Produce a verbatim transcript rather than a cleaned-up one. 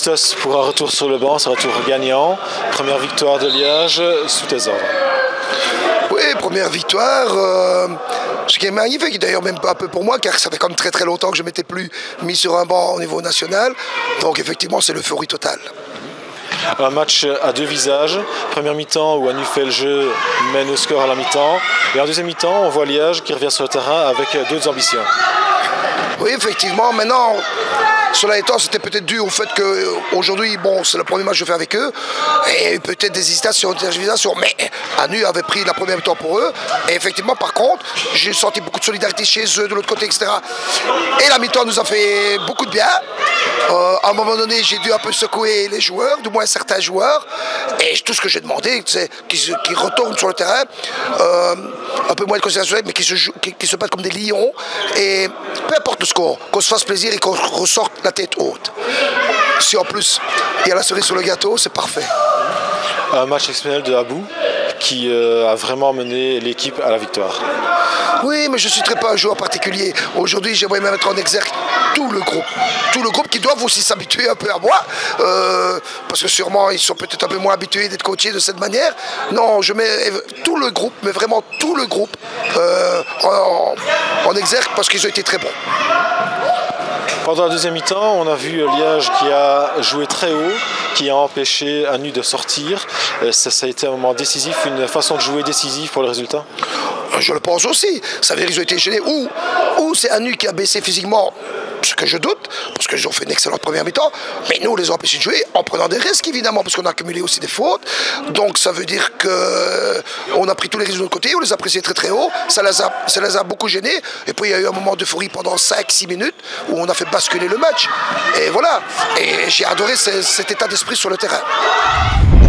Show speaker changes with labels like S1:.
S1: Christos pour un retour sur le banc, c'est un retour gagnant. Première victoire de Liège sous tes ordres.
S2: Oui, première victoire. Euh, ce qui est magnifique, d'ailleurs même pas un peu pour moi, car ça fait quand même très très longtemps que je ne m'étais plus mis sur un banc au niveau national. Donc effectivement, c'est l'euphorie totale.
S1: Un match à deux visages. Première mi-temps où Anu fait le jeu, mène au score à la mi-temps. Et en deuxième mi-temps, on voit Liège qui revient sur le terrain avec d'autres ambitions.
S2: Oui, effectivement. Maintenant, cela étant, c'était peut-être dû au fait qu'aujourd'hui, bon, c'est le premier match que je fais avec eux. Et peut-être des hésitations, des hésitations. Mais Anu avait pris la première mi-temps pour eux. Et effectivement, par contre, j'ai senti beaucoup de solidarité chez eux, de l'autre côté, et cetera. Et la mi-temps nous a fait beaucoup de bien. Euh, à un moment donné, j'ai dû un peu secouer les joueurs, du moins certains joueurs. Et tout ce que j'ai demandé, c'est qu'ils qu'ils retournent sur le terrain, euh, un peu moins de concentration, mais qu'ils se, qu'ils se battent comme des lions. Et peu importe le score, qu'on se fasse plaisir et qu'on ressorte la tête haute. Si en plus il y a la cerise sur le gâteau, c'est parfait.
S1: Un match exceptionnel de Abou qui euh, a vraiment mené l'équipe à la victoire.
S2: Oui, mais je ne citerai pas un joueur particulier. Aujourd'hui, j'aimerais même mettre en exergue tout le groupe. Tout le groupe qui doivent aussi s'habituer un peu à moi. Euh, parce que sûrement, ils sont peut-être un peu moins habitués d'être coachés de cette manière. Non, je mets tout le groupe, mais vraiment tout le groupe euh, en, en exergue parce qu'ils ont été très bons.
S1: Pendant la deuxième mi-temps, on a vu Liège qui a joué très haut, qui a empêché Anu de sortir. Ça, ça a été un moment décisif, une façon de jouer décisive pour le résultat.
S2: Je le pense aussi. Ça veut dire qu'ils ont été gênés. Ou, ou c'est Anu qui a baissé physiquement, ce que je doute, parce qu'ils ont fait une excellente première mi-temps. Mais nous, on les a empêchés de jouer en prenant des risques, évidemment, parce qu'on a accumulé aussi des fautes. Donc ça veut dire qu'on a pris tous les risques de notre côté, on les a pressés très très haut. Ça les a, ça les a beaucoup gênés. Et puis il y a eu un moment d'euphorie pendant cinq six minutes où on a fait basculer le match. Et voilà. Et j'ai adoré ce, cet état d'esprit sur le terrain.